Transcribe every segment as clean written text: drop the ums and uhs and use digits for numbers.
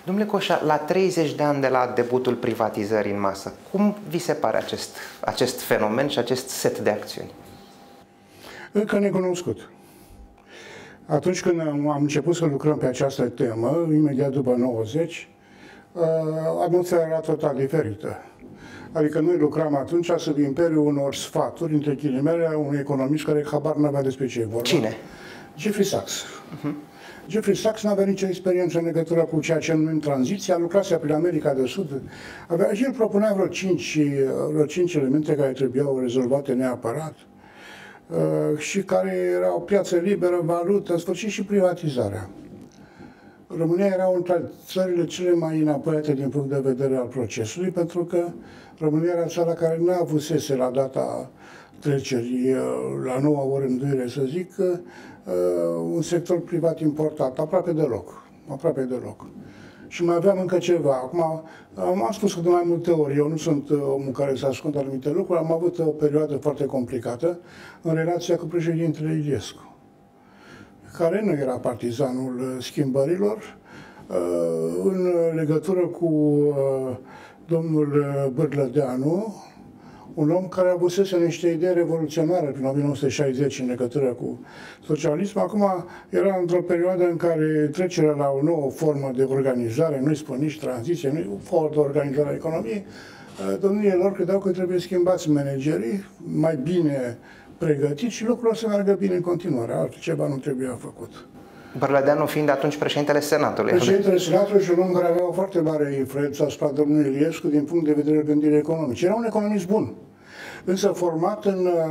Domnule Coșa, la 30 de ani de la debutul privatizării în masă, cum vi se pare acest fenomen și acest set de acțiuni? Încă necunoscut. Atunci când am început să lucrăm pe această temă, imediat după 90, atmosfera era total diferită. Adică noi lucram atunci sub imperiul unor sfaturi, între ghilimele, unui economist care habar n-avea despre ce e vorba. Cine? Jeffrey Sachs. Jeffrey Sachs n-avea nicio experiență în legătură cu ceea ce numim tranziția, lucrase prin America de Sud. Și el propunea vreo 5 elemente care trebuiau rezolvate neapărat și care erau piață liberă, valută, în sfârșit și privatizarea. România era una dintre țările cele mai înapoiate din punct de vedere al procesului, pentru că România era țara care nu avusese la data trecerii la noua orânduire, să zic, un sector privat important, aproape deloc. Aproape deloc. Și mai aveam încă ceva. Acum, am spus că de mai multe ori, eu nu sunt omul care să ascund anumite lucruri, am avut o perioadă foarte complicată în relația cu președintele Iliescu, care nu era partizanul schimbărilor, în legătură cu domnul Bârlădeanu, un om care avusese niște idei revoluționare prin 1960 în legătură cu socialism. Acum era într-o perioadă în care trecerea la o nouă formă de organizare, nu-i spun nici tranziție, nu-i formă de organizare a economiei, domniile lor credeau că trebuie schimbați managerii, mai bine pregătiți și lucrurile să meargă bine în continuare. Altceva nu trebuia făcut. Bârlădeanu fiind atunci președintele Senatului. Președintele Senatului și un om care avea o foarte mare influență asupra domnului Iliescu din punct de vedere gândire economice. Era un economist bun, însă format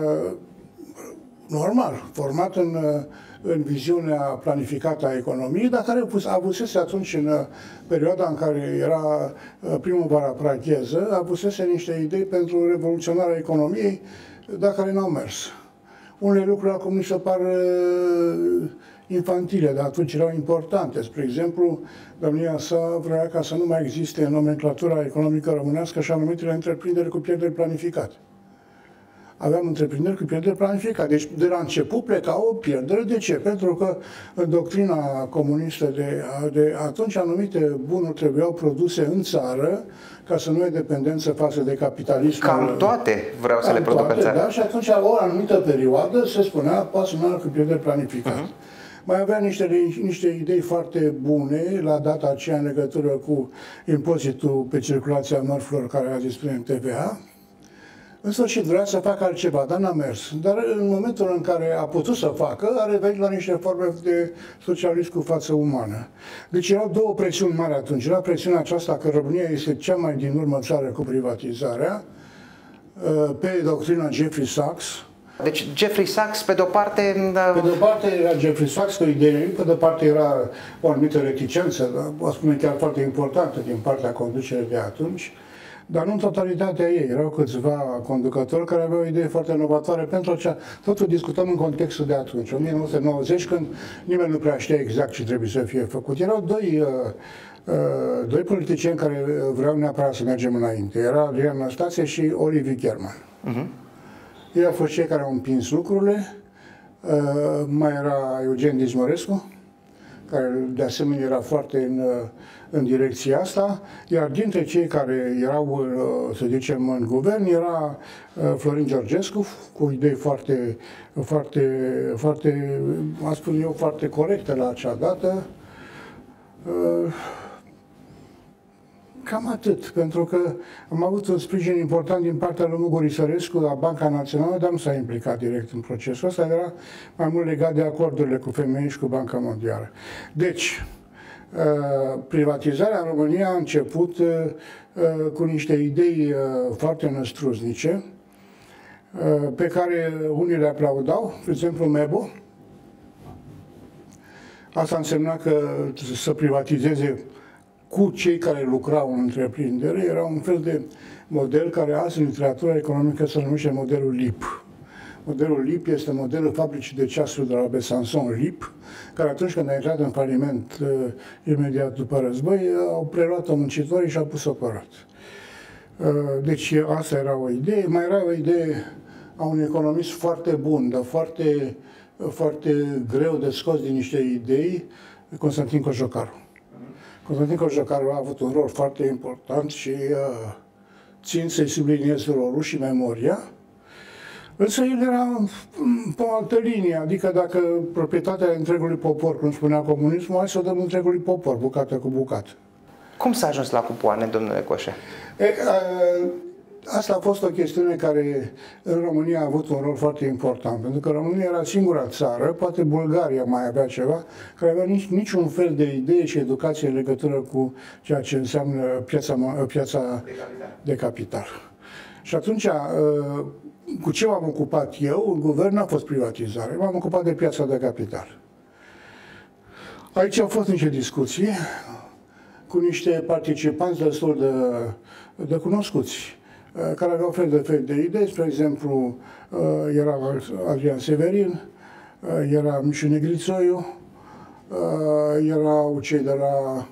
format în viziunea planificată a economiei, dar care avusese atunci, în perioada în care era primăvara pragheză, avusese niște idei pentru revoluționarea economiei, dar care n-au mers. Unele lucruri acum ni se par infantile, dar atunci erau importante. Spre exemplu, domnia sa vrea ca să nu mai existe în nomenclatura economică românească așa numitele întreprinderi cu pierderi planificate. Aveam întreprinderi cu pierderi planificate. Deci, de la început pleca o pierdere. De ce? Pentru că în doctrina comunistă de atunci anumite bunuri trebuiau produse în țară ca să nu ai dependență față de capitalism. Cam toate vreau să le producă în țară. Da? Și atunci, la o anumită perioadă, se spunea pas în cu pierderi planificate. Mai avea niște idei foarte bune la data aceea în legătură cu impozitul pe circulația mărfurilor care a dispune în TVA. În sfârșit vrea să facă altceva, dar n-a mers. Dar în momentul în care a putut să facă, a revenit la niște forme de socialism cu față umană. Deci erau două presiuni mari atunci. Era presiunea aceasta că România este cea mai din urmă țară cu privatizarea, pe doctrina Jeffrey Sachs. Deci Jeffrey Sachs, pe de-o parte... Pe de-o parte era Jeffrey Sachs cu idei, pe de-o parte era o anumită reticență, o spune chiar foarte importantă din partea conducerii de atunci, dar nu în totalitatea ei. Erau câțiva conducători care aveau idei foarte inovatoare pentru aceea. Totul discutăm în contextul de atunci, 1990, când nimeni nu prea știa exact ce trebuie să fie făcut. Erau doi politicieni care vreau neapărat să mergem înainte. Era Adrian Năstase și Olivier Gherman. Ei au fost cei care au împins lucrurile. Mai era Eugen Dizmărescu, care de asemenea era foarte în direcția asta, iar dintre cei care erau, să zicem, în guvern, era Florin Georgescu, cu idei am spus eu, foarte corecte la acea dată. Cam atât, pentru că am avut un sprijin important din partea lui Mugur Isărescu la Banca Națională, dar nu s-a implicat direct în procesul ăsta, era mai mult legat de acordurile cu FMI și cu Banca Mondială. Deci, privatizarea în România a început cu niște idei foarte năstrușnice, pe care unii le aplaudau, de exemplu MEBO. Asta însemna că să privatizeze cu cei care lucrau în întreprindere. Era un fel de model care azi în literatura economică se numește modelul LIP. Modelul LIP este modelul fabricii de ceasuri de la Besançon LIP, care atunci când a intrat în faliment imediat după război, au preluat-o muncitorii și au pus-o pe rot. Deci asta era o idee. Mai era o idee a unui economist foarte bun, dar foarte greu de scos din niște idei, Constantin Cojocaru. Constantin Cojocaru a avut un rol foarte important și țin să-i subliniez rolul și memoria. Însă el era pe o altă linie, adică dacă proprietatea întregului popor, cum spunea comunismul, hai să o dăm întregului popor, bucată cu bucată. Cum s-a ajuns la cupoane, domnule Coșe? Asta a fost o chestiune care în România a avut un rol foarte important, pentru că România era singura țară, poate Bulgaria mai avea ceva, care avea niciun fel de idee și educație în legătură cu ceea ce înseamnă piața de capital. Și atunci, cu ce m-am ocupat eu? În guvern n-a fost privatizare, m-am ocupat de piața de capital. Aici au fost niște discuții cu niște participanți destul de cunoscuți, care aveau fel de idei. Spre exemplu, era Adrian Severin, era Mișu Negrițoiu, erau cei de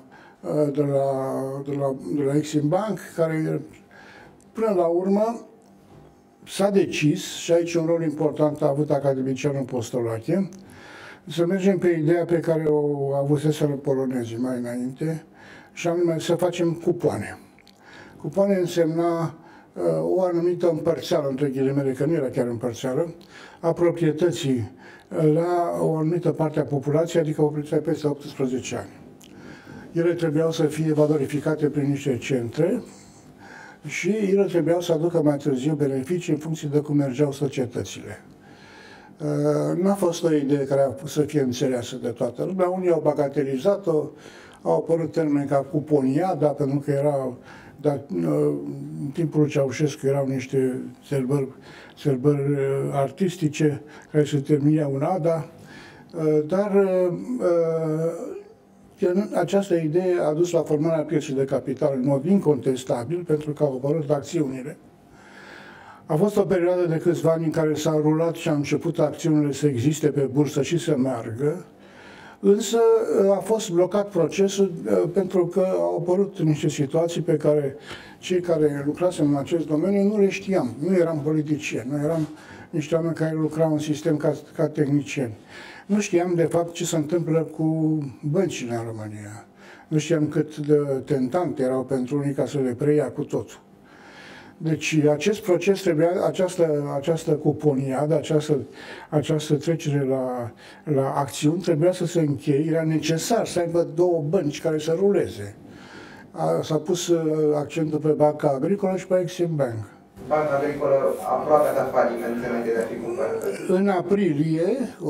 la Exim Bank, care până la urmă s-a decis, și aici un rol important a avut academicianul Postolache, să mergem pe ideea pe care o avuseseră polonezii mai înainte, și anume să facem cupoane. Cupoane însemna o anumită împărțeală, între ghilimele, că nu era chiar împărțeală, a proprietății la o anumită parte a populației, adică populația peste 18 ani. Ele trebuiau să fie valorificate prin niște centre și ele trebuiau să aducă mai târziu beneficii în funcție de cum mergeau societățile. N-a fost o idee care a să fie înțeleasă de toată lumea. Unii au bagatelizat-o, au apărut termeni ca cuponiada, pentru că erau, dar în timpul Ceaușescu erau niște sărbări artistice care se terminau în ADA, dar această idee a dus la formarea pieței de capital în mod incontestabil, pentru că au apărut acțiunile. A fost o perioadă de câțiva ani în care s-a rulat și a început acțiunile să existe pe bursă și să meargă, însă a fost blocat procesul pentru că au apărut niște situații pe care cei care lucrasem în acest domeniu nu le știam. Nu eram politicieni, nu eram niște oameni care lucrau în sistem ca tehnicieni. Nu știam, de fapt, ce se întâmplă cu băncile în România. Nu știam cât de tentante erau pentru unii ca să le preia cu totul. Deci acest proces trebuia, această cuponiadă, această trecere la acțiuni trebuia să se încheie, era necesar să aibă două bănci care să ruleze. S-a pus accentul pe Banca Agricolă și pe Exim Bank. Banca Agricolă aproape a dat faliment înainte de a fi cumpărată. În aprilie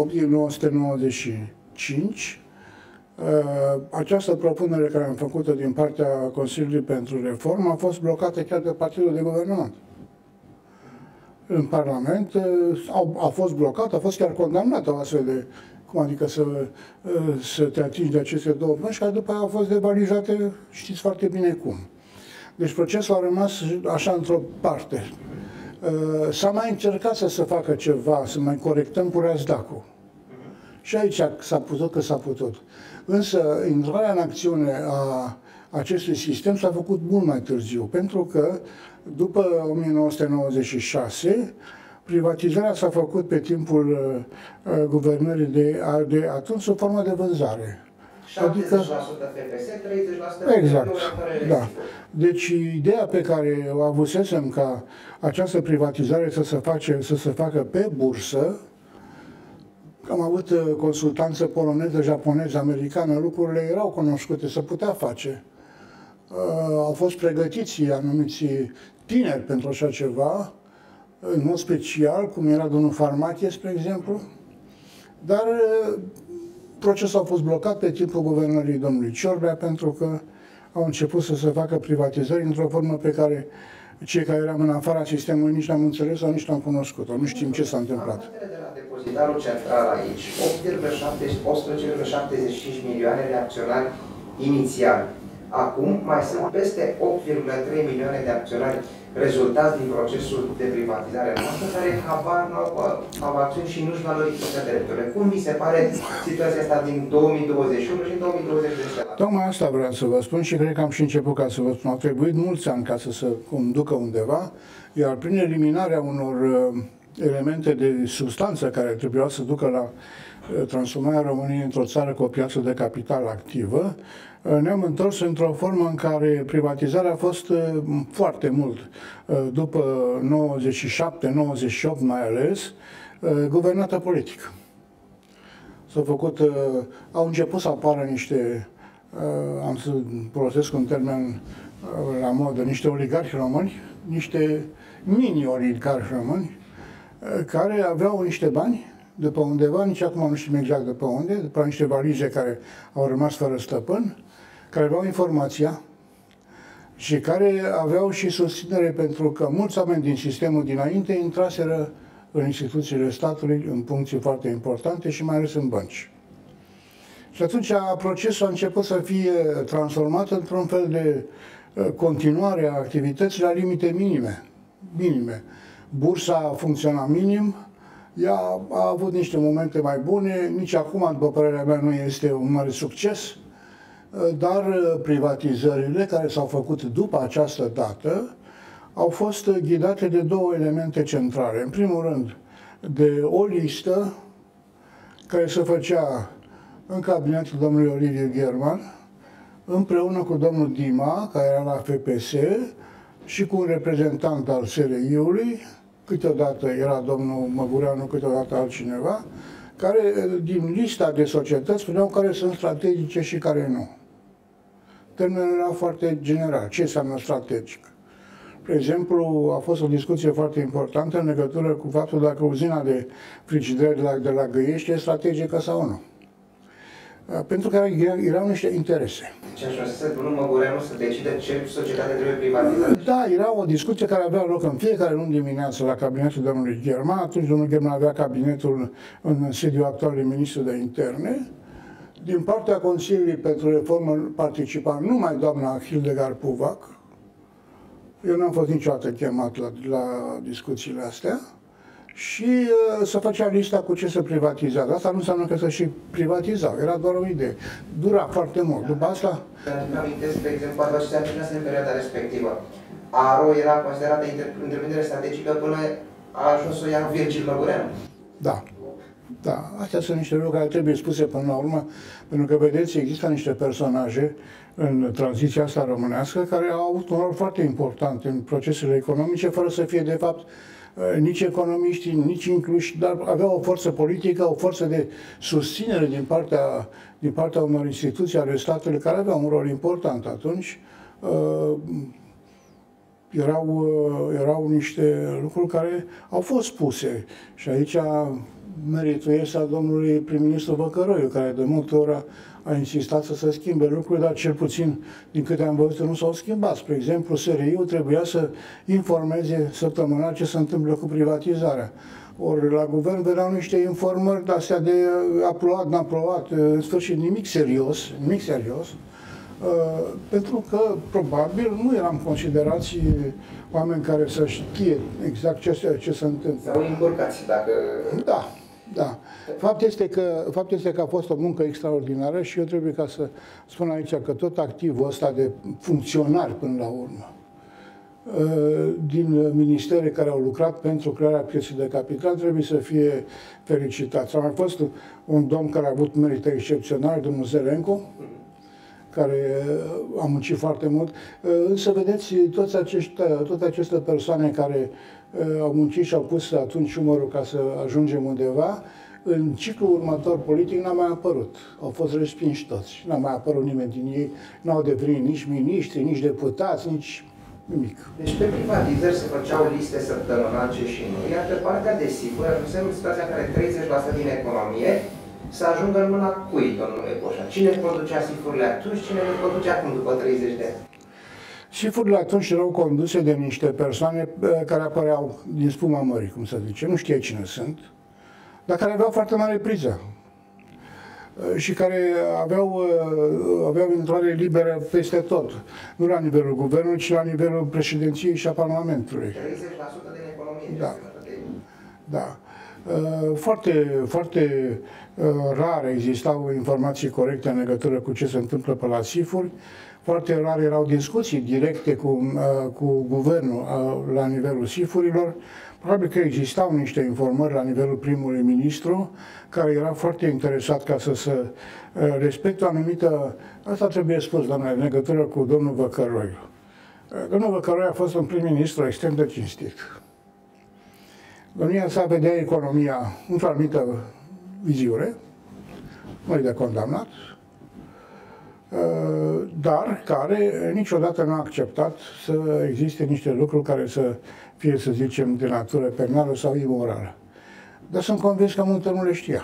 1995, această propunere care am făcut-o din partea Consiliului pentru Reformă a fost blocată chiar de Partidul de Guvernământ. În Parlament a fost blocată, a fost chiar condamnată o astfel de, cum adică să te atingi de aceste două bănci, care după aia au fost devalizate, știți foarte bine cum. Deci procesul a rămas așa într-o parte. S-a mai încercat să se facă ceva, să mai corectăm cu Razdacu. Și aici s-a putut că s-a putut. Însă, intrarea în acțiune a acestui sistem s-a făcut mult mai târziu, pentru că după 1996, privatizarea s-a făcut pe timpul guvernării de atunci sub formă de vânzare. 70% FPS, 30% exact, da. Deci ideea pe care o avusesem ca această privatizare să se facă pe bursă, am avut consultanță poloneză, japoneză, americană, lucrurile erau cunoscute, se putea face. Au fost pregătiți anumiți tineri pentru așa ceva, în mod special, cum era domnul Farmache, spre exemplu, dar procesul a fost blocat pe timpul guvernării domnului Ciorbea, pentru că au început să se facă privatizări într-o formă pe care cei care eram în afara sistemului nici n-am înțeles sau nici n-am cunoscut-o, nu știm ce s-a întâmplat. De la depozitarul central aici, 8,75 milioane de acționari inițiali. Acum mai sunt peste 8,3 milioane de acționari rezultați din procesul de privatizare noastră, care habar n-au acțiuni și nu-și valorifică drepturile. Cum vi se pare situația asta din 2021 și 2022? Tocmai asta vreau să vă spun și cred că am și început ca să vă spun. Au trebuit mulți ani ca să se conducă undeva, iar prin eliminarea unor elemente de substanță care trebuiau să ducă la transformarea României într-o țară cu o piață de capital activă, ne-am întors într-o formă în care privatizarea a fost foarte mult, după 97-98 mai ales, guvernată politic. Au început să apară niște, am să folosesc un termen la modă, niște oligarhi români, niște mini-oligarhi români, care aveau niște bani de pe undeva, nici acum nu știm exact de pe unde, de pe niște valize care au rămas fără stăpân, care aveau informația și care aveau și susținere, pentru că mulți oameni din sistemul dinainte intraseră în instituțiile statului, în funcții foarte importante și mai ales în bănci. Și atunci procesul a început să fie transformat într-un fel de continuare a activității la limite minime. Bursa funcționa minim, ea a avut niște momente mai bune, nici acum, după părerea mea, nu este un mare succes, dar privatizările care s-au făcut după această dată au fost ghidate de două elemente centrale. În primul rând, de o listă care se făcea în cabinetul domnului Oliviu Gherman, împreună cu domnul Dima, care era la FPS, și cu un reprezentant al SRI-ului, câteodată era domnul Măgureanu, câteodată altcineva, care din lista de societăți spuneau care sunt strategice și care nu. Termenul era foarte general. Ce înseamnă strategic? De exemplu, a fost o discuție foarte importantă în legătură cu faptul dacă uzina de frigidere de la Găiești e strategică sau nu. Pentru că erau niște interese. Ce ajunsese domnul Măgureanu să decide ce societate trebuie privatizată? Da, era o discuție care avea loc în fiecare luni dimineață la cabinetul domnului Gherman. Atunci domnul Gherman avea cabinetul în sediul actualului ministru de interne. Din partea Consiliului pentru Reformă participa numai doamna Hildegard Puvac. Eu n-am fost niciodată chemat la discuțiile astea. Și să făcea lista cu ce să privatizează. Asta nu înseamnă că să și privatizau, era doar o idee. Dura foarte mult. După asta... Îmi amintesc, de exemplu, atunci se aplicase în perioada respectivă. ARO era considerată întreprindere strategică până a ajuns să o ia Virgil Măgureanu. Da. Da, astea sunt niște lucruri care trebuie spuse până la urmă, pentru că, vedeți, există niște personaje în tranziția asta românească care au avut un rol foarte important în procesele economice, fără să fie, de fapt, nici economiști, nici incluși, dar aveau o forță politică, o forță de susținere din partea unor instituții ale statului care aveau un rol important atunci. Erau niște lucruri care au fost spuse. Și aici meritul este al domnului prim-ministru Văcăroiu, care de multe ori a insistat să se schimbe lucruri, dar cel puțin, din câte am văzut, nu s-au schimbat. Spre exemplu, SRI-ul trebuia să informeze săptămânal ce se întâmplă cu privatizarea. Ori la guvern veneau niște informări de-astea de aprobat, n-aprobat, în sfârșit nimic serios, pentru că probabil nu eram considerați oameni care să știe exact ce se întâmplă. Sau încurcați, dacă... Da. Da. Fapt este că a fost o muncă extraordinară și eu trebuie ca să spun aici că tot activul ăsta de funcționari până la urmă din ministere care au lucrat pentru crearea pieței de capital trebuie să fie felicitați. A mai fost un domn care a avut merite excepționale, domnul Zelenco, care a muncit foarte mult. Însă, vedeți, toate aceste persoane care au muncit și au pus atunci umărul ca să ajungem undeva, în ciclul următor politic n-a mai apărut. Au fost respinși toți. N-a mai apărut nimeni din ei. N-au devenit nici miniștri, nici deputați, nici nimic. Deci pe privatizări se făceau liste săptămânal ce și nu. Iar pe partea de sigur, ajunsem în situația în care 30% din economie să ajungă în mâna cui, domnule Boșa? Cine conducea sifurile atunci, cine le conduce acum după 30 de ani? Sifurile atunci erau conduse de niște persoane care apăreau din spuma mării, cum se zice. Nu știe cine sunt, dar care aveau foarte mare priză și care aveau intrare liberă peste tot. Nu la nivelul guvernului, ci la nivelul președinției și a Parlamentului. 30% din economie. Da. Da. Foarte rar existau informații corecte în legătură cu ce se întâmplă pe la SIFuri. Foarte rar erau discuții directe cu guvernul la nivelul SIF-urilor. Probabil că existau niște informări la nivelul primului ministru, care era foarte interesat ca să se respecte o anumită... Asta trebuie spus, doamne, în legătură cu domnul Văcăroiu. Domnul Văcăroiu a fost un prim-ministru extrem de cinstit. Domnia sa vedea economia într-o anumită viziune, nu de condamnat, dar care niciodată nu a acceptat să existe niște lucruri care să fie, să zicem, de natură penală sau imorală. Dar sunt convins că multe nu le știa.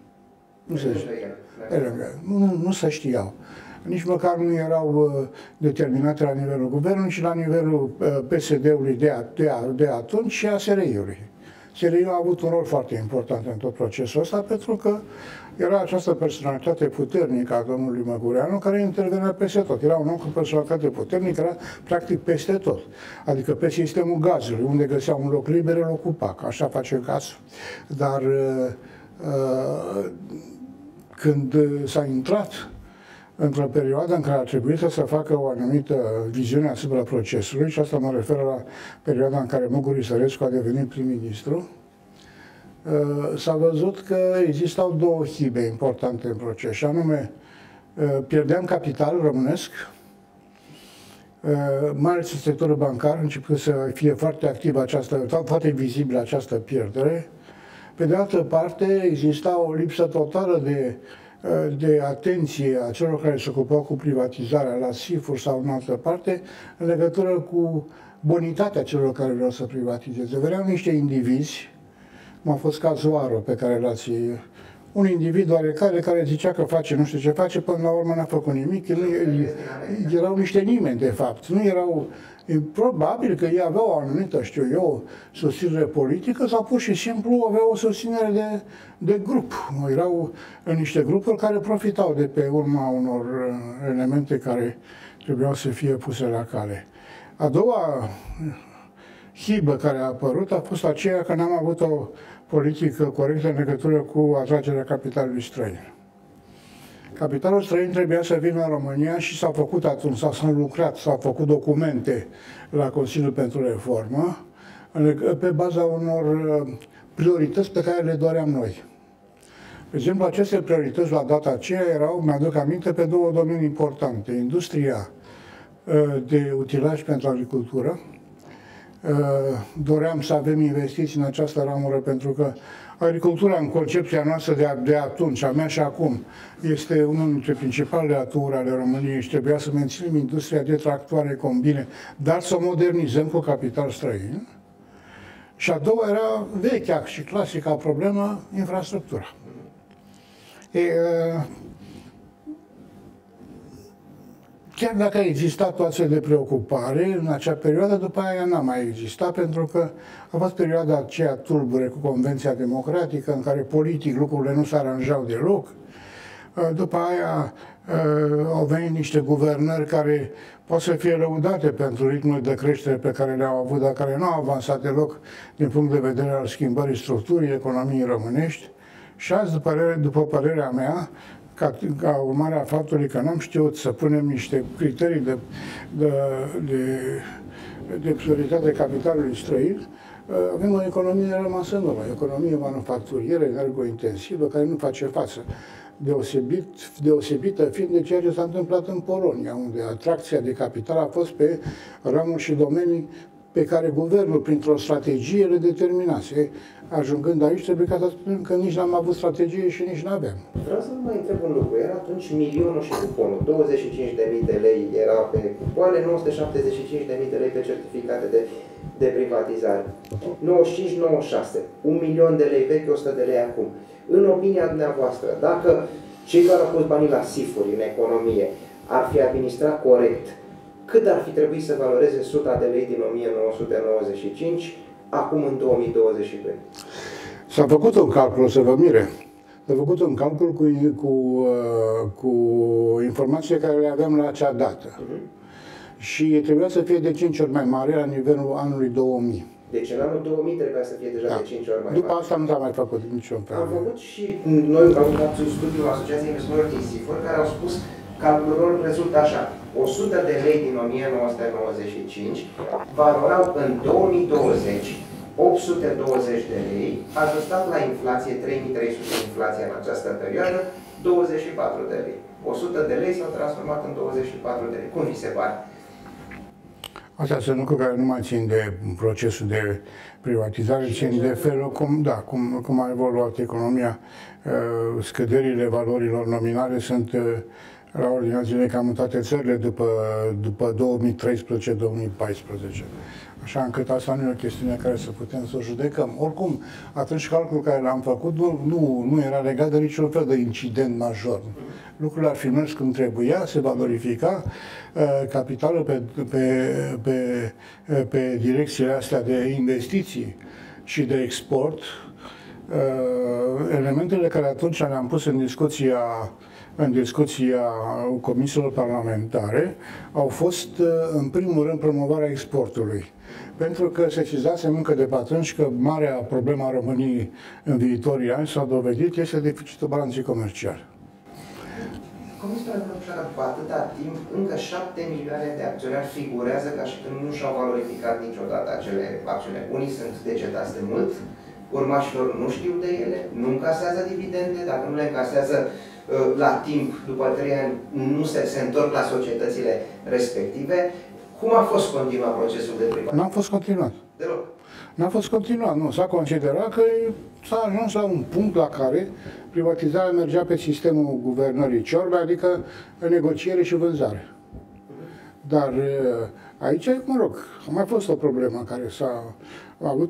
Nu se știau. Nici măcar nu erau determinate la nivelul guvernului și la nivelul PSD-ului de atunci și a SRI-ului. SRI-ul a avut un rol foarte important în tot procesul ăsta, pentru că era această personalitate puternică a domnului Măgureanu, care intervenea peste tot. Era un om cu personalitate puternică, era practic peste tot. Adică pe sistemul gazului, unde găsea un loc liber, îl ocupa, că așa face gazul. Dar când s-a intrat într-o perioadă în care a trebuit să se facă o anumită viziune asupra procesului, și asta mă refer la perioada în care Mugur Isărescu a devenit prim-ministru, s-a văzut că existau două hibe importante în proces, și anume pierdeam capital românesc, mai ales în sectorul bancar, început să fie foarte activă foarte vizibilă această pierdere. Pe de altă parte, exista o lipsă totală de atenție a celor care se ocupau cu privatizarea la SIF-uri sau în altă parte, în legătură cu bonitatea celor care vreau să privatizeze. Veneau niște indivizi, cum a fost cazul Aro, pe care l-ați... Un individ oarecare care zicea că face nu știu ce face, până la urmă n-a făcut nimic. Erau niște nimeni, de fapt. Nu erau... Probabil că ei aveau o anumită, știu eu, susținere politică sau pur și simplu aveau o susținere de grup. Erau niște grupuri care profitau de pe urma unor elemente care trebuiau să fie puse la cale. A doua hibă care a apărut a fost aceea că n-am avut o politică corectă în legătură cu atragerea capitalului străin. Capitalul străin trebuia să vină în România și s-a făcut atunci, s-a lucrat, s-au făcut documente la Consiliul pentru Reformă pe baza unor priorități pe care le doream noi. De exemplu, aceste priorități la data aceea erau, mi-aduc aminte, pe două domenii importante. Industria de utilaj pentru agricultură. Doream să avem investiții în această ramură pentru că agricultura, în concepția noastră de atunci, a mea și acum, este unul dintre principalele aturi ale României și trebuia să menținem industria de tractoare, combine, dar să o modernizăm cu capital străin. Și a doua era vechea și clasica problemă, infrastructura. Chiar dacă a existat o astfel de preocupare în acea perioadă, după aia n-a mai existat, pentru că a fost perioada aceea tulbure cu Convenția Democratică, în care politic lucrurile nu se aranjau deloc. După aia au venit niște guvernări care pot să fie lăudate pentru ritmul de creștere pe care le-au avut, dar care nu au avansat deloc din punct de vedere al schimbării structurii economiei românești. Și azi, după părerea mea, ca urmare a faptului că n-am știut să punem niște criterii de prioritate capitalului străin, avem o economie rămasă nouă, o economie manufacturieră, energointensivă, care nu face față. Deosebită fiind de ceea ce s-a întâmplat în Polonia, unde atracția de capital a fost pe ramuri și domenii pe care guvernul, printr-o strategie, le determinase. Ajungând aici, trebuie ca să spunem că nici n-am avut strategie și nici n-aveam. Vreau să vă mai întreb un lucru. Era atunci milionul și cuponul. 25.000 de lei era pe cupoane, 975.000 de lei pe certificate de privatizare. 95-96, 1 milion de lei vechi, 100 de lei acum. În opinia dumneavoastră, dacă cei care au pus banii la SIF-uri în economie ar fi administrat corect, cât ar fi trebuit să valoreze 100 de lei din 1995, acum în 2022? S-a făcut un calcul, să vă mire. S-a făcut un calcul cu informații care le aveam la acea dată. Și trebuia să fie de 5 ori mai mare la nivelul anului 2000. Deci în anul 2000 trebuia să fie deja de 5 ori mai mare. După asta nu s-a mai făcut niciun fel. Am făcut și noi am făcut un studiu în Asociația Investitorilor din SIF-uri care au spus că calculul rezultă așa. 100 de lei din 1995 valorau în 2020 820 de lei, ajustat la inflație, 3300 inflația în această perioadă, 24 de lei. 100 de lei s-au transformat în 24 de lei. Cum vi se pare? Astea sunt lucruri care nu mai țin de procesul de privatizare, țin de felul cum a evoluat economia. Scăderile valorilor nominale sunt la ordinea zilei cam în toate țările după 2013-2014. Așa încât asta nu e o chestiune care să putem să o judecăm. Oricum, atunci calculul care l-am făcut nu era legat de niciun fel de incident major. Lucrurile ar fi mers cum trebuia, se valorifica capitalul pe direcțiile astea de investiții și de export. Elementele care atunci le-am pus în discuția comisiilor parlamentare au fost, în primul rând, promovarea exportului. Pentru că se sesizasem încă de pe atunci că marea problemă a României în viitorii ani s-a dovedit este deficitul balanței comerciale. Comisia Europeană, după atâta timp, încă 7 milioane de acționari figurează ca și când nu și-au valorificat niciodată acele acțiuni. Unii sunt decetați de mult, urmașilor nu știu de ele, nu încasează dividende, dacă nu le încasează la timp, după 3 ani, nu se întorc la societățile respective. Cum a fost continuat procesul de privatizare? N-a fost continuat. Deloc. N-a fost continuat, nu. S-a considerat că s-a ajuns la un punct la care privatizarea mergea pe sistemul guvernării Ciorbe, adică negociere și vânzare. Dar aici, mă rog, a mai fost o problemă care s-a avut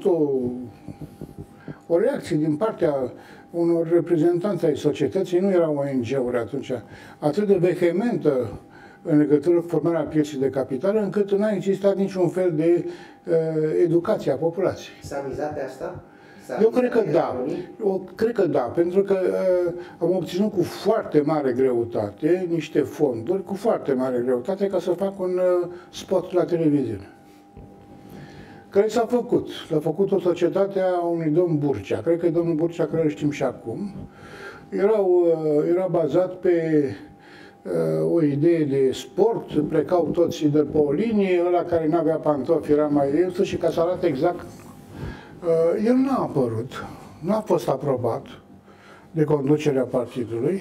o reacție din partea unor reprezentanți ai societății, nu erau ONG-uri atunci, atât de vehementă în legătură cu formarea pieței de capital, încât n-a existat niciun fel de educație a populației. S-a mizat pe asta? Eu cred că da. Cred că da, pentru că am obținut cu foarte mare greutate niște fonduri, cu foarte mare greutate, ca să fac un spot la televiziune. Care s-a făcut. L-a făcut-o societatea unui domn Burcea. Cred că e domnul Burcea, care îl știm și acum. Era bazat pe o idee de sport, plecau toți de pe o linie, ăla care n-avea pantofi era mai ieftin și ca să arate exact, el n-a apărut, n-a fost aprobat de conducerea partidului.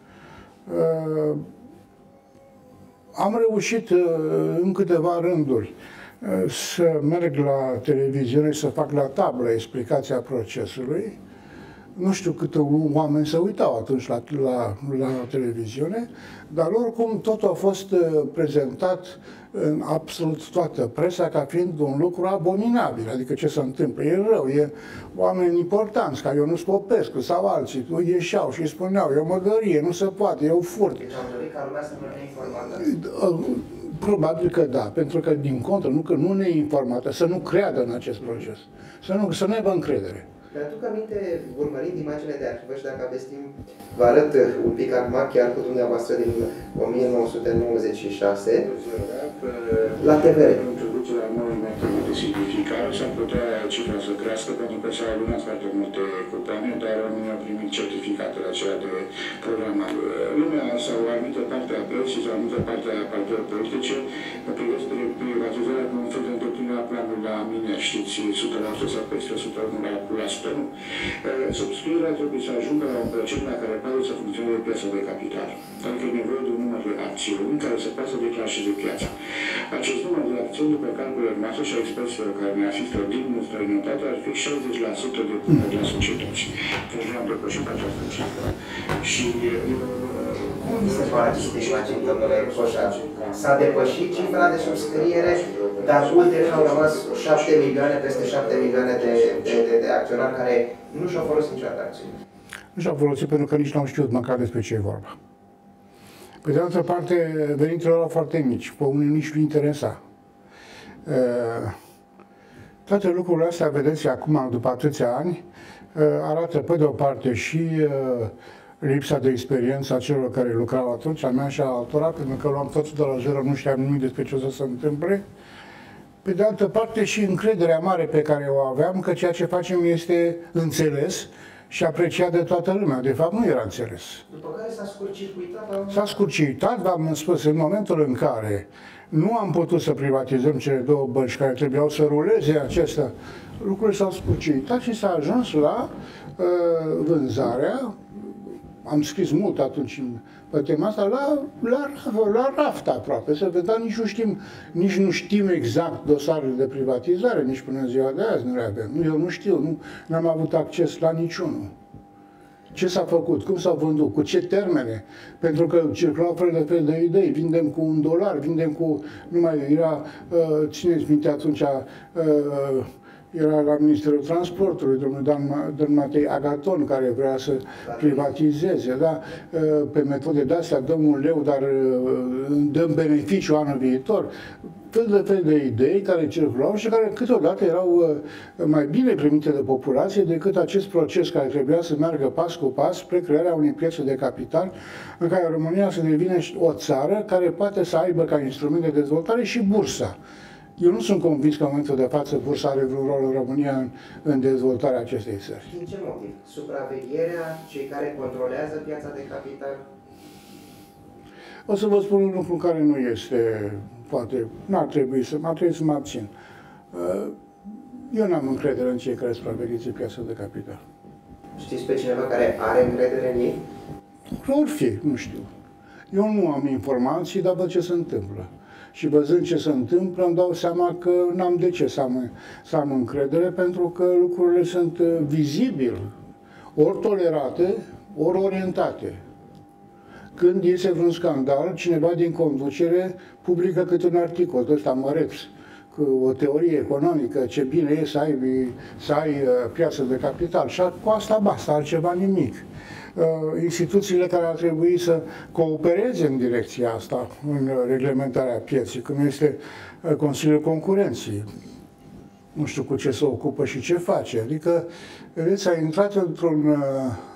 Am reușit în câteva rânduri să merg la televiziune, să fac la tablă explicația procesului. Nu știu câte oameni se uitau atunci la televiziune, dar oricum totul a fost prezentat în absolut toată presa ca fiind un lucru abominabil. Adică ce se întâmplă? E rău, e oameni importanți, ca Ionuț Popescu sau alții, ieșeau și spuneau, e o măgărie, nu se poate, e o furt. Deci am dorit ca lumea să nu ne informată. Probabil că da, pentru că din contră, nu că nu ne informată, să nu creadă în acest proces, să nu aibă încredere. Mi-aduc aminte, urmărind imaginele de arhivă și dacă aveți timp, vă arăt un pic acum, chiar cu dumneavoastră din 1996, la TVR. Introducerea noii metode de simplificare s-ar putea cifra să crească pentru că s-au adunat foarte multe cupoane, dar România a primit certificatele acelea de programare. Lumea sau o anumită parte a presii sau o anumită parte a partidelor politice privesc privatizarea cu un fel de îndeplinire a planului la mine, știți, 100% sau peste 101%, nu? Subscrierea trebuie să ajungă la un procent la care poate să funcționeze piața de capital. Adică e nevoie de un număr de acțiuni care să poată să declanșeze piața. Acest număr de acțiuni, după calculele noastre și a experților care ne asistă din străinătate, ar fi 60% de puneri la societăți. Deci nu am depășit această cifră. Și cum vi se pare aceste imagini, domnule Coșar? S-a depășit cifra de subscriere, dar ulterior au rămas 7 milioane, peste 7 milioane de acționari care nu și-au folosit niciodată acțiuni. Nu și-au folosit pentru că nici n-au știut măcar despre ce e vorba. Pe de altă parte, veniturile erau foarte mici, pe unii nici nu interesa. Toate lucrurile astea, vedeți, acum, după atâția ani, arată pe de o parte și lipsa de experiență a celor care lucrau atunci, a mea și a altora, pentru că luam totul de la zero, nu știam nimic despre ce o să se întâmple. Pe de altă parte și încrederea mare pe care o aveam că ceea ce facem este înțeles și apreciat de toată lumea. De fapt, nu era înțeles. După care s-a scurcircuitat. S-a scurcircuitat, v-am spus, în momentul în care nu am putut să privatizăm cele două bănci care trebuiau să ruleze acestea, lucrurile s-au scurcircuitat și s-a ajuns la vânzarea, am scris mult atunci pe tema asta, la raft aproape, să vedem, nici nu știm exact dosarele de privatizare, nici până în ziua de azi nu le avem. Eu nu știu, nu am avut acces la niciunul. Ce s-a făcut, cum s-au vândut, cu ce termene, pentru că circulau fel de idei, vindem cu $1, vindem cu, nu mai era, țineți minte atunci, era la Ministerul Transportului, domnul Matei Agaton, care vrea să privatizeze, da? Pe metode de-astea, dăm un leu, dar dăm beneficiu anul viitor. Fel de idei care circulau și care câteodată erau mai bine primite de populație decât acest proces care trebuia să meargă pas cu pas spre crearea unei piețe de capital în care România să devină o țară care poate să aibă ca instrument de dezvoltare și bursa. Eu nu sunt convins că în momentul de față bursa are vreun rol în România în dezvoltarea acestei țări. Din ce motiv? Supravegherea, cei care controlează piața de capital? O să vă spun un lucru care nu este, poate, n-ar trebui să mă abțin. Eu n-am încredere în cei care supraveghează piața de capital. Știți pe cineva care are încredere în ei? Or fi, nu știu. Eu nu am informații, dar văd ce se întâmplă. Și văzând ce se întâmplă, îmi dau seama că n-am de ce să am încredere, pentru că lucrurile sunt vizibil, ori tolerate, ori orientate. Când iese vreun scandal, cineva din conducere publică câte un articol de ăsta măreț, cu o teorie economică, ce bine e să ai piață de capital. Și cu asta basta, altceva nimic. Instituțiile care ar trebui să coopereze în direcția asta, în reglementarea pieței, cum este Consiliul Concurenței. Nu știu cu ce se ocupă și ce face. Adică, vedeți, a intrat într-un,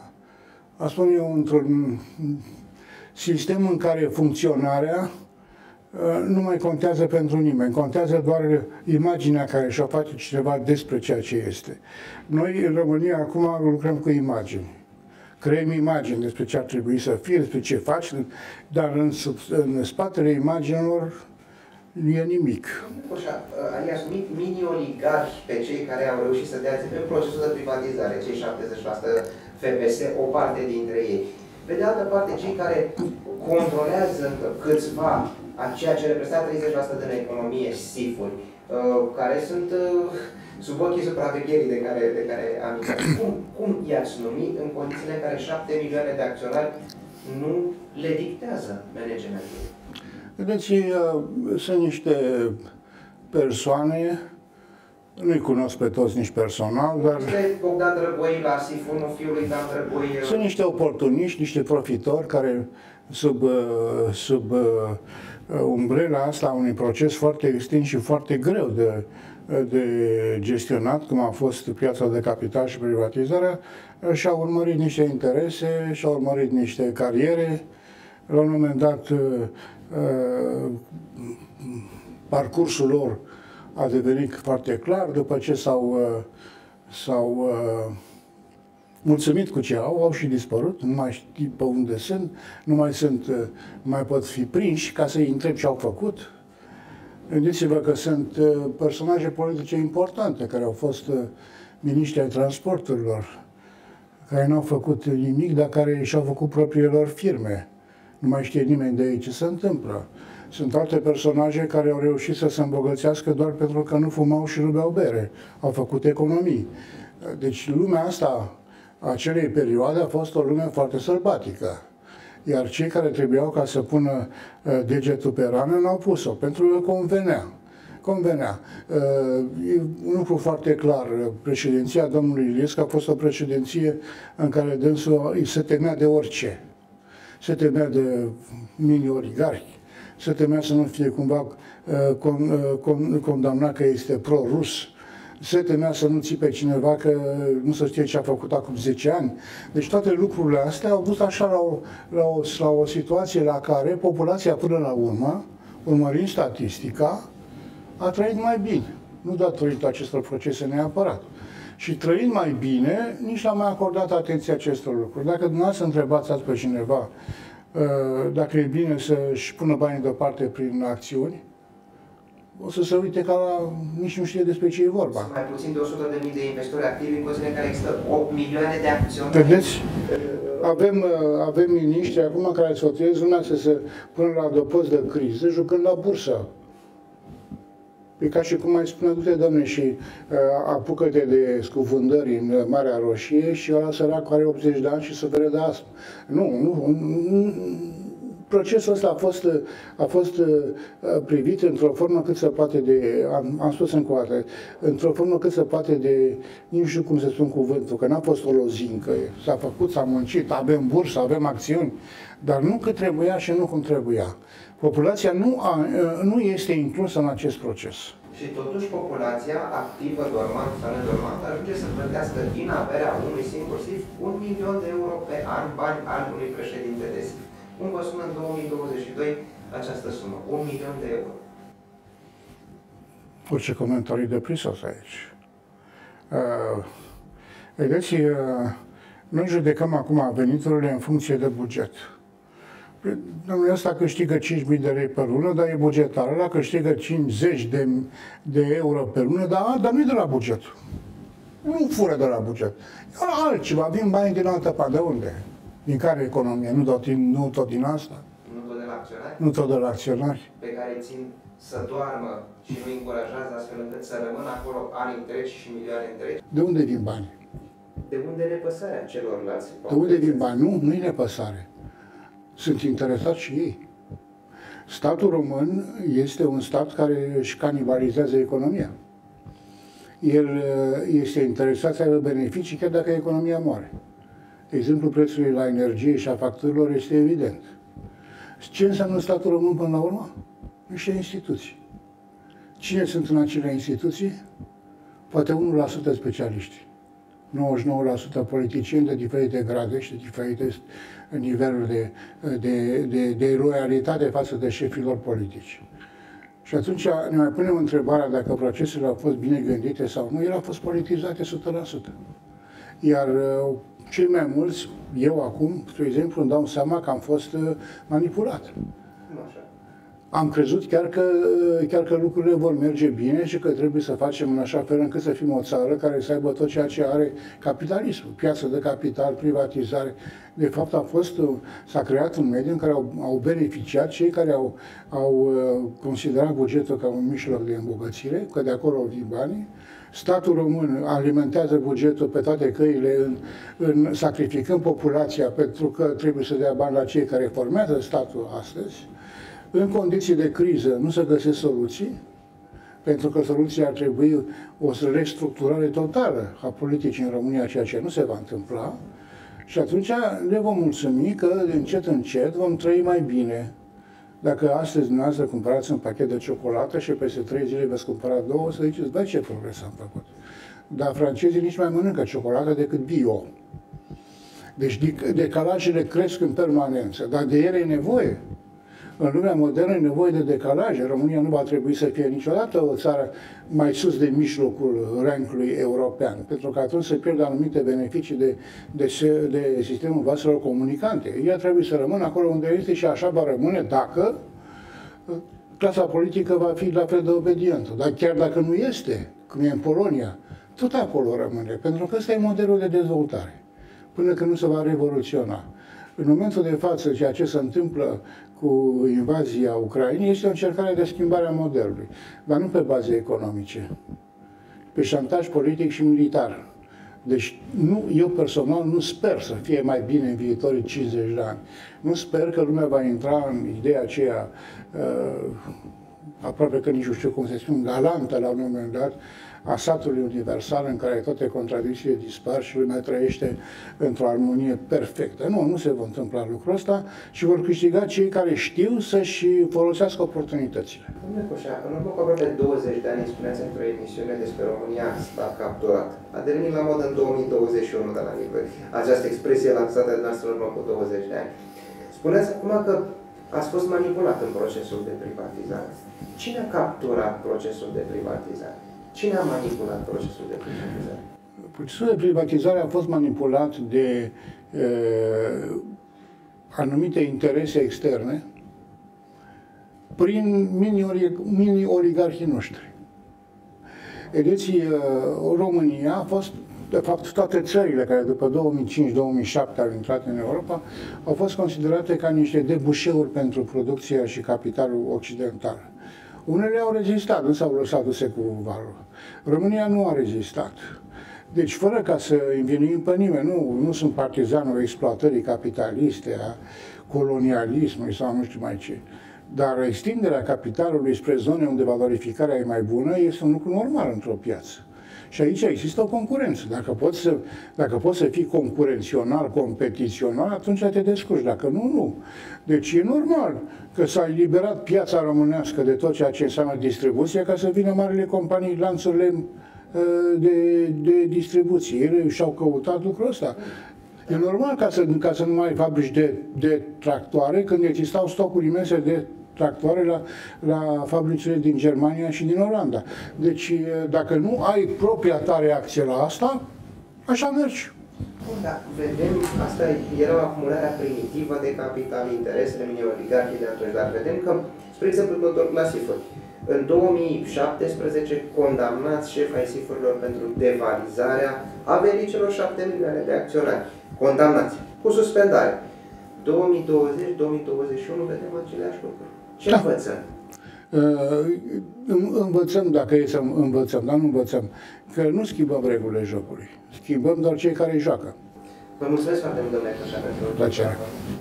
într-un sistem în care funcționarea nu mai contează pentru nimeni, contează doar imaginea care și-o face cineva despre ceea ce este. Noi, în România, acum lucrăm cu imagini. Creăm imagini despre ce ar trebui să fie, despre ce faci, dar în spatele imaginilor nu e nimic. Ai asumit mini-oligarhi pe cei care au reușit să dea în procesul de privatizare, cei 70% FPS, o parte dintre ei. Pe de altă parte, cei care controlează câțiva a ceea ce reprezintă 30% din economie, SIF-uri, care sunt sub ochii supravegherii de care am intrat. Cum i-ați numit în condițiile în care 7 milioane de acționari nu le dictează managementul? Vedeți, sunt niște persoane, nu-i cunosc pe toți nici personal, dar... Este Bogdan Drăgoi la SIF-ul, fiul lui Dan Drăgoi... Sunt niște oportuniști, niște profitori care sub umbrela asta unui proces foarte extins și foarte greu de gestionat, cum a fost piața de capital și privatizarea, și-au urmărit niște interese, și-au urmărit niște cariere. La un moment dat, parcursul lor a devenit foarte clar, după ce s-au mulțumit cu ce au și dispărut, nu mai știu pe unde sunt, nu mai pot fi prinși ca să-i întreb ce au făcut. Gândiți-vă că sunt personaje politice importante care au fost miniștri ai transporturilor, care n-au făcut nimic, dar care și-au făcut propriile lor firme. Nu mai știe nimeni de ei ce se întâmplă. Sunt alte personaje care au reușit să se îmbogățească doar pentru că nu fumau și nu beau bere. Au făcut economii. Deci lumea asta, acelei perioade, a fost o lume foarte sălbatică. Iar cei care trebuiau ca să pună degetul pe rană n-au pus-o, pentru că convenea. E un lucru foarte clar. Președinția domnului Iliescu a fost o președinție în care dânsul îi se temea de orice. Se temea de mini-oligarhi, se temea să nu fie cumva condamnat că este pro-rus, se temea să nu țipe cineva că nu se știe ce a făcut acum 10 ani. Deci toate lucrurile astea au dus așa la o situație la care populația până la urmă, urmărind statistica, a trăit mai bine. Nu datorită acestor procese neapărat. Și trăind mai bine, nici n-am mai acordat atenție acestor lucruri. Dacă dumneavoastră întrebați azi pe cineva dacă e bine să-și pună banii deoparte prin acțiuni, o să se uite ca la... nici nu știe despre ce e vorba. Sunt mai puțin de 100.000 de investitori activi, în considerare care există 8 milioane de acțiuni. Vedeți? Avem miniștri acum care sfătuiesc lumea să se pună la adăpost de criză jucând la bursă. E ca și cum mai spune, du-te, Doamne, și apucă-te de scufundări în Marea Roșie și ăla sărac are 80 de ani și suferă de astm. Nu. Procesul ăsta a fost privit într-o formă cât se poate de, am spus încă o dată, într-o formă cât se poate de, nu știu cum să spun cuvântul, că n-a fost o lozincă, s-a făcut, s-a muncit, avem bursă, avem acțiuni, dar nu cât trebuia și nu cum trebuia. Populația nu este inclusă în acest proces. Și totuși populația activă, dormant sau nedormant, ajunge să plătească din averea unui singur SIF 1 milion de euro pe an, bani al unui președinte de SIF. Cum vă sună în 2022 această sumă? 1 milion de euro. Orice comentarii de prisos aici. Vedeți, noi judecăm acum veniturile în funcție de buget. Domnul ăsta câștigă 5.000 de lei pe lună, dar e bugetar. Ăla câștigă 50 de euro pe lună, dar nu e de la buget. Nu fură de la buget. Altceva, vin bani din altă parte. De unde? Din care economie? Nu tot din asta? Nu tot de la acționari? Nu tot de la acționari. Pe care țin să doarmă și nu încurajează astfel încât să rămână acolo ani întregi și milioane întregi. De unde vin bani? De unde nepăsarea celorlalți? De unde vin bani? Nu e nepăsare. Sunt interesați și ei. Statul român este un stat care își canibalizează economia. El este interesat să aibă beneficii chiar dacă economia moare. Exemplul prețului la energie și a facturilor este evident. Ce înseamnă statul român până la urmă? Niște instituții. Cine sunt în acele instituții? Poate 1% specialiști. 99% politicieni de diferite grade și de diferite niveluri de loialitate față de șefilor politici. Și atunci ne mai punem întrebarea dacă procesele au fost bine gândite sau nu. Ele au fost politizate 100%. Iar cei mai mulți, eu acum, spre exemplu, îmi dau seama că am fost manipulat. Am crezut chiar că lucrurile vor merge bine și că trebuie să facem în așa fel încât să fim o țară care să aibă tot ceea ce are capitalismul, piață de capital, privatizare. De fapt, s-a creat un mediu în care au beneficiat cei care au considerat bugetul ca un mijloc de îmbogățire, că de acolo vin banii. Statul român alimentează bugetul pe toate căile, sacrificând populația pentru că trebuie să dea bani la cei care formează statul astăzi. În condiții de criză nu se găsesc soluții, pentru că soluția ar trebui o restructurare totală a politicii în România, ceea ce nu se va întâmpla, și atunci ne vom mulțumi că încet vom trăi mai bine. Dacă astăzi dumneavoastră cumpărați un pachet de ciocolată și peste 3 zile veți cumpăra 2, o să ziceți, băi, ce progres am făcut. Dar francezii nici mai mănâncă ciocolată decât bio. Deci decalajele cresc în permanență, dar de ele e nevoie. În lumea modernă e nevoie de decalaje. România nu va trebui să fie niciodată o țară mai sus de mijlocul rankului european, pentru că atunci se pierd anumite beneficii de sistemul vaselor comunicante. Ea trebuie să rămână acolo unde este și așa va rămâne dacă clasa politică va fi la fel de obedientă. Dar chiar dacă nu este, cum e în Polonia, tot acolo rămâne, pentru că ăsta e modelul de dezvoltare, până când nu se va revoluționa. În momentul de față, ceea ce se întâmplă cu invazia Ucrainei este o încercare de schimbare a modelului, dar nu pe baze economice, pe șantaj politic și militar. Deci eu personal nu sper să fie mai bine în viitorii 50 de ani. Nu sper că lumea va intra în ideea aceea, aproape că nici nu știu cum se spune, galantă la un moment dat, a satului universal în care toate contradicțiile dispar și lumea trăiește într-o armonie perfectă. Nu se va întâmpla lucrul ăsta și vor câștiga cei care știu să-și folosească oportunitățile. Domnule Coșa, în urmă cu aproape 20 de ani spuneați într-o emisiune despre România stat capturat. A devenit la mod în 2021 de la nivel. Această expresie lansată de noastră în urmă cu 20 de ani. Spuneți acum că ați fost manipulat în procesul de privatizare. Cine a capturat procesul de privatizare? Cine a manipulat procesul de privatizare? Procesul de privatizare a fost manipulat de anumite interese externe prin mini-oligarhii noștri. Vedeți, România a fost, de fapt, toate țările care după 2005-2007 au intrat în Europa, au fost considerate ca niște debușeuri pentru producția și capitalul occidental. Unele au rezistat, nu s-au lăsat duse cu valul. România nu a rezistat. Deci, fără ca să învinuim pe nimeni, nu sunt partizanul exploatării capitaliste, a colonialismului sau nu știu mai ce. Dar extinderea capitalului spre zone unde valorificarea e mai bună este un lucru normal într-o piață. Și aici există o concurență. Dacă poți să fii concurențional, competițional, atunci te descurci. Dacă nu, nu. Deci e normal că s-a eliberat piața românească de tot ceea ce înseamnă distribuție ca să vină marile companii, lanțurile de distribuție. Ele și-au căutat lucrul ăsta. E normal ca să nu mai ai fabrici de tractoare când existau stocuri imense de tractoare la fabricile din Germania și din Olanda. Deci, dacă nu ai propria ta reacție la asta, așa mergi. Da, vedem, asta era o acumulare primitivă de capital, interesele mini-oligarhii de atunci, dar vedem că, spre exemplu, dr. Clasifor, în 2017 condamnați șefa ai SIF-urilor pentru devalizarea averii celor 7 milioane de acționari. Condamnați, cu suspendare. 2020-2021 vedem aceleași lucruri. Ce învățăm? Învățăm, dacă e să învățăm, dar nu învățăm, că nu schimbăm regulile jocului. Schimbăm doar cei care joacă. Vă mulțumesc foarte mult, domnule Cășa, pentru